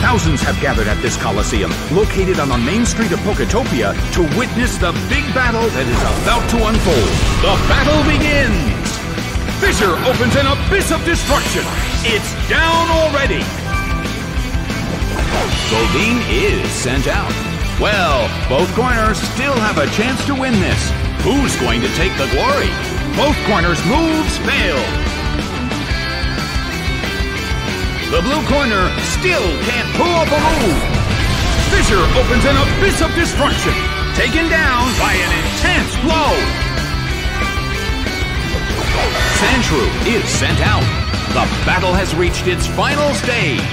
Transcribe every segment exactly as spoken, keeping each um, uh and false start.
Thousands have gathered at this Coliseum, located on the main street of Poketopia, to witness the big battle that is about to unfold. The battle begins! Fissure opens an abyss of destruction! It's down already! Goldeen is sent out. Well, both corners still have a chance to win this. Who's going to take the glory? Both corners' moves failed. The blue corner still can't pull off a move. Fissure opens an abyss of destruction, taken down by an intense blow. Sandshrew is sent out. The battle has reached its final stage.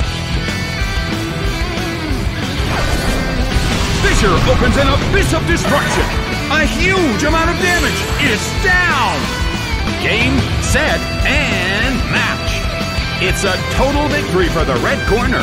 Fissure opens an abyss of destruction. A huge amount of damage is down. Game, set, and match. It's a total victory for the red corner.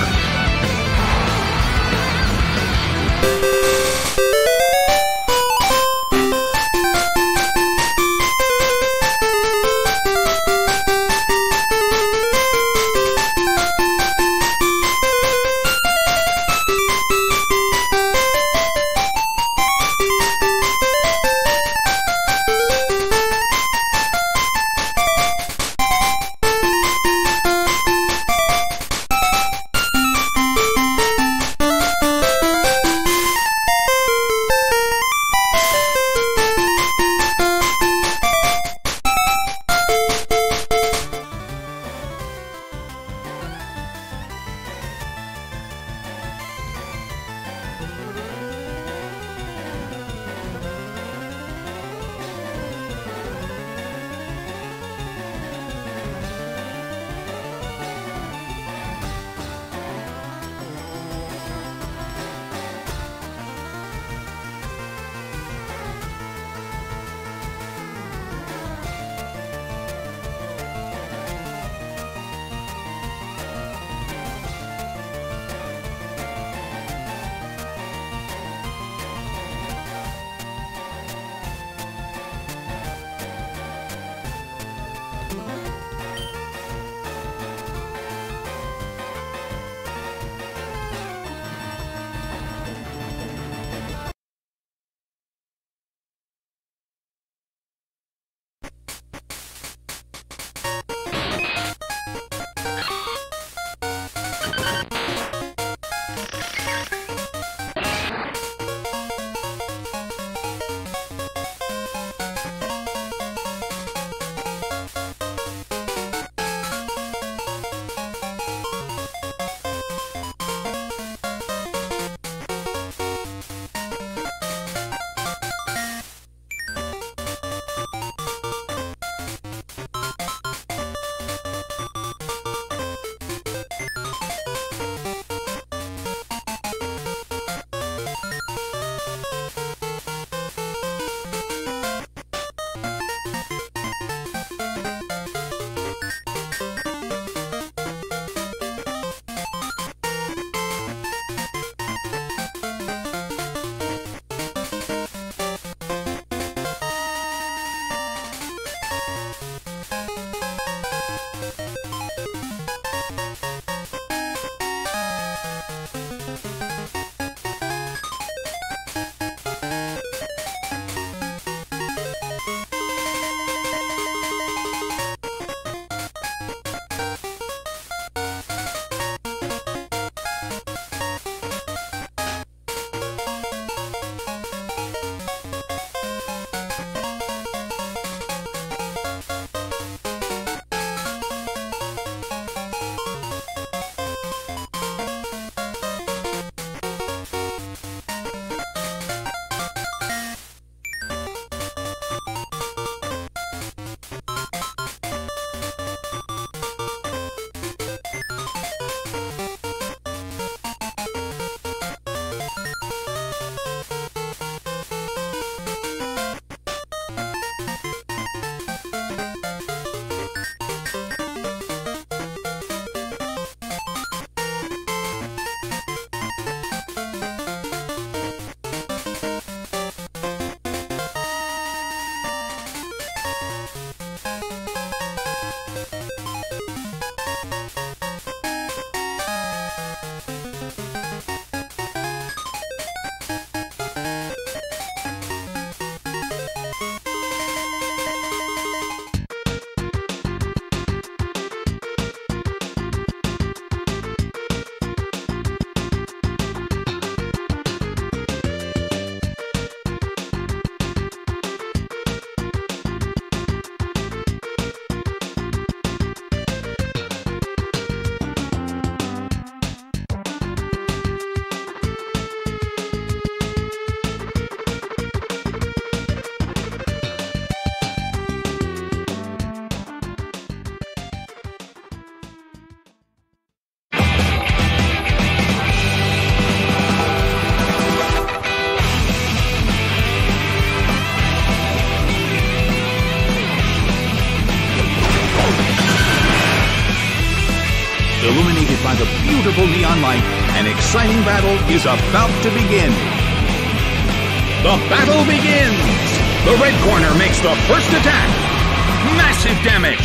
beautiful neon light, an exciting battle is about to begin. The battle begins! The red corner makes the first attack. Massive damage!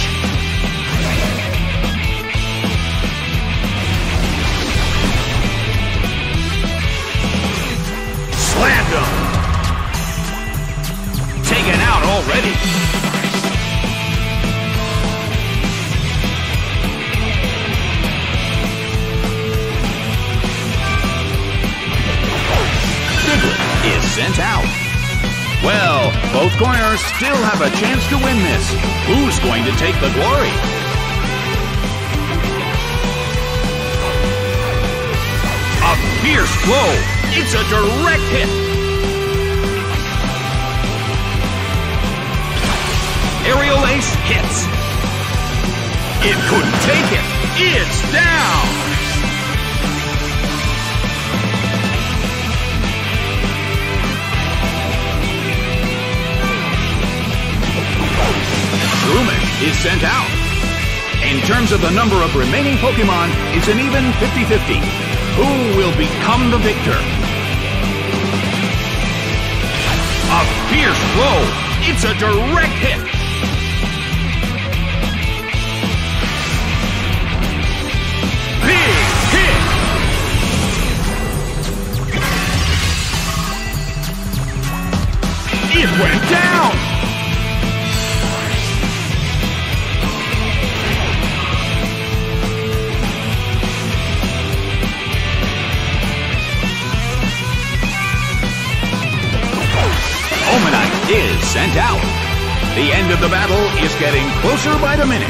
Slammed him! Taken out already! Diglett is sent out. Well, both corners still have a chance to win this. Who's going to take the glory? A fierce blow. It's a direct hit. Aerial ace hits. It couldn't take it. It's down. Shroomish is sent out. In terms of the number of remaining Pokemon, it's an even fifty fifty. Who will become the victor? A fierce blow. It's a direct hit. Big hit. It went down. Omanite is sent out. The end of the battle is getting closer by the minute.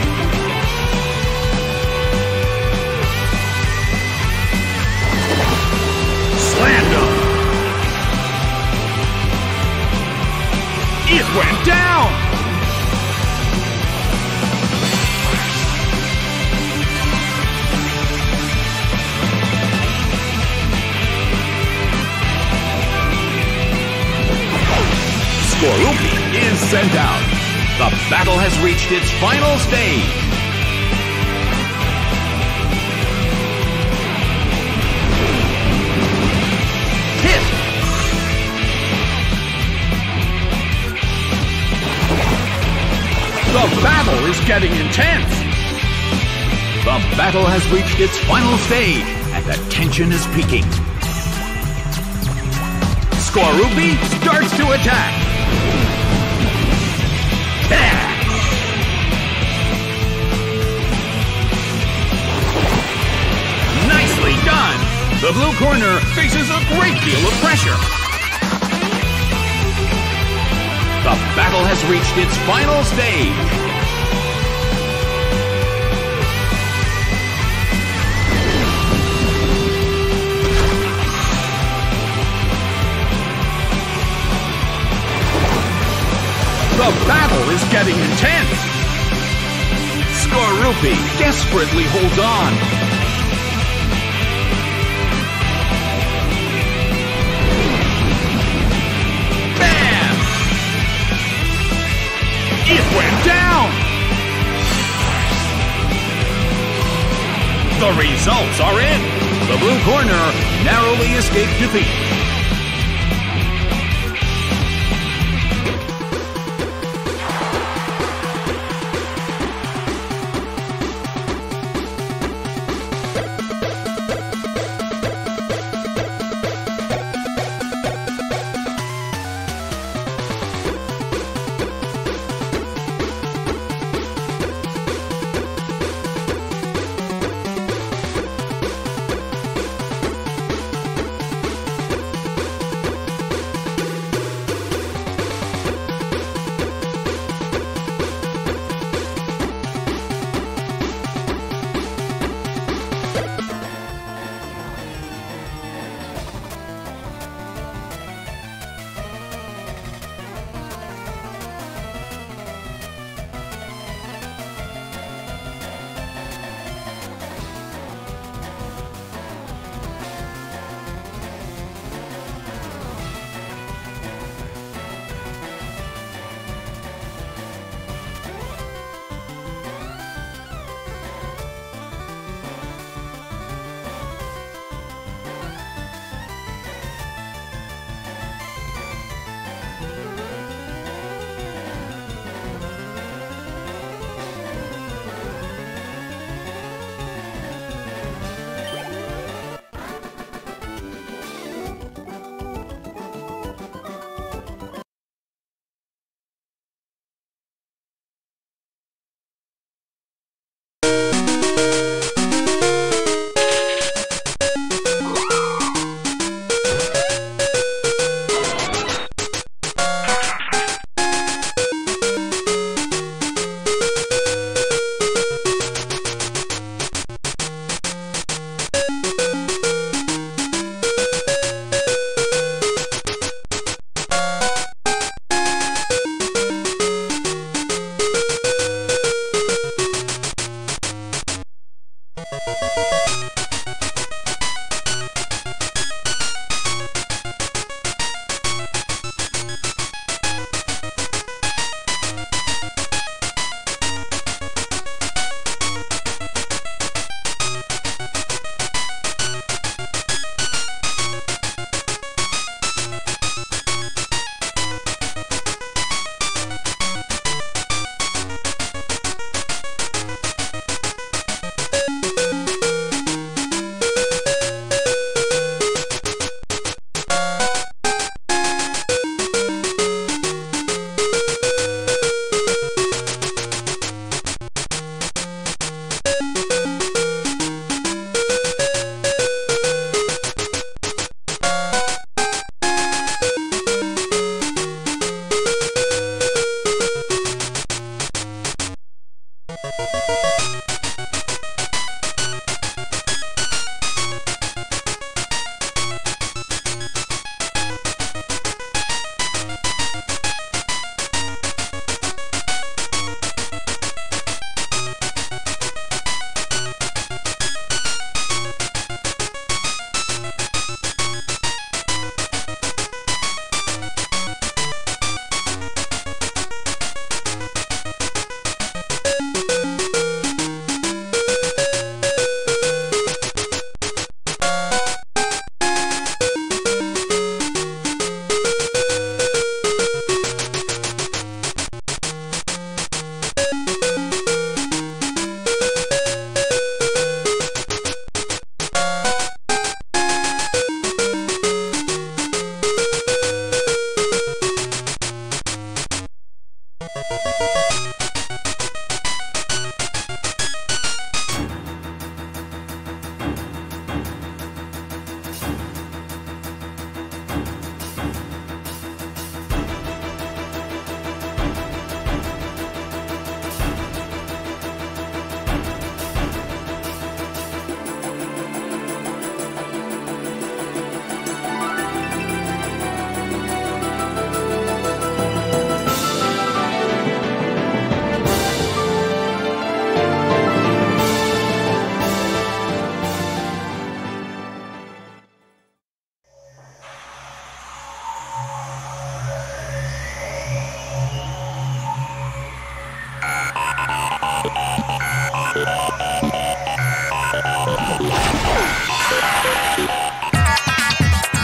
Slammed him. It went down. Skorupi is sent out. The battle has reached its final stage. Hit! The battle is getting intense. The battle has reached its final stage, and the tension is peaking. Skorupi starts to attack. Nicely done! The blue corner faces a great deal of pressure. The battle has reached its final stage. The battle is getting intense. Skorupi desperately holds on. Bam! It went down. The results are in. The blue corner narrowly escaped defeat.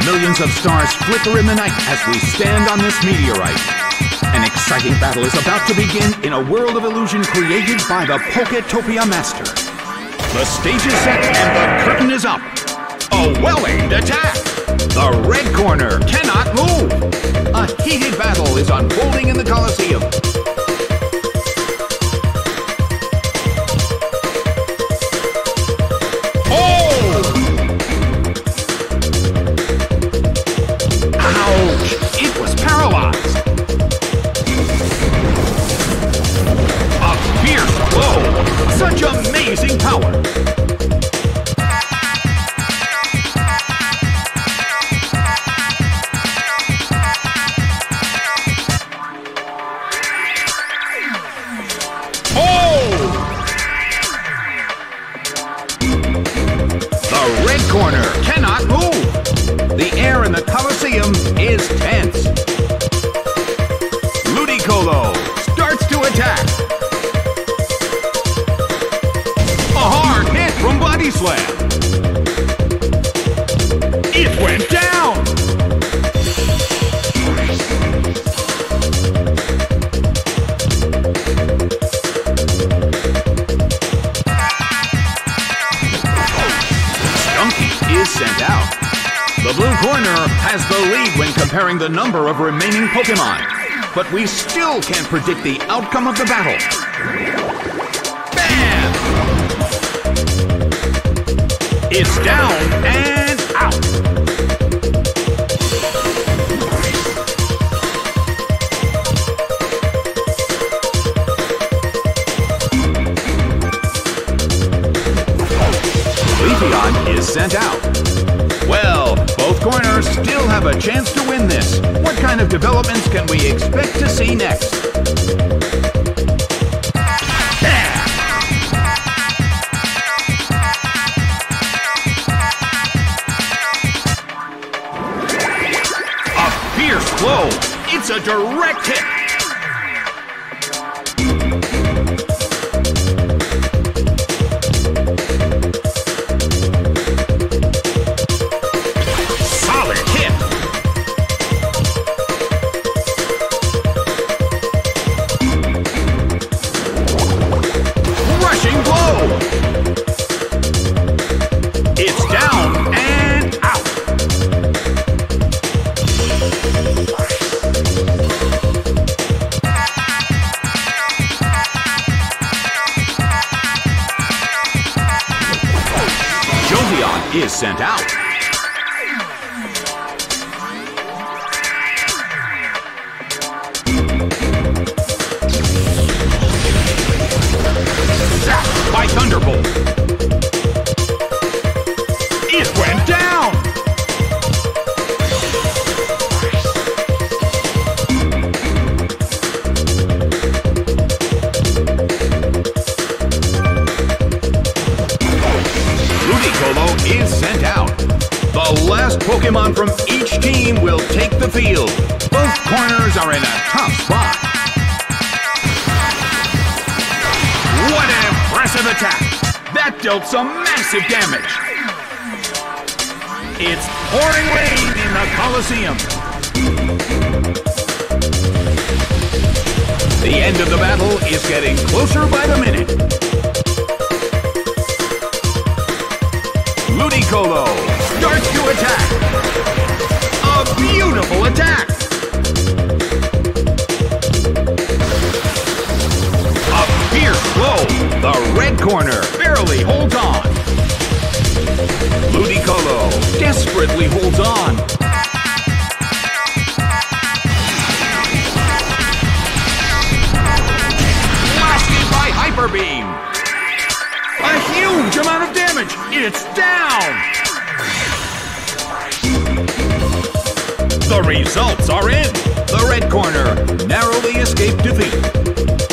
Millions of stars flicker in the night as we stand on this meteorite. An exciting battle is about to begin in a world of illusion created by the Poketopia Master. The stage is set and the curtain is up. A well-aimed attack. The red corner cannot move. A heated battle is unfolding in the Colosseum. It was paralyzed. A fierce blow. Such amazing power. Oh! The red corner cannot move. The air in the Colosseum is tense. Ludicolo starts to attack. A hard hit from Body Slam. It went down. Stunky is sent out. The blue corner has the lead when comparing the number of remaining Pokemon, but we still can't predict the outcome of the battle. Bam! It's down and out. Leafeon is sent out. Well, both corners still have a chance to win this. What kind of developments can we expect to see next? A fierce blow. It's a direct hit. It's down and out. Jovian is sent out. Zapped by Thunderbolt. It went down! Ludicolo is sent out. The last Pokemon from each team will take the field. Both corners are in a tough spot. What an impressive attack! That dealt some massive damage. It's pouring rain in the Colosseum. The end of the battle is getting closer by the minute. Ludicolo starts to attack. A beautiful attack. A fierce blow. The red corner barely holds on. Ludicolo desperately holds on. Blasted by Hyper Beam. A huge amount of damage. It's down. The results are in. The red corner narrowly escaped defeat.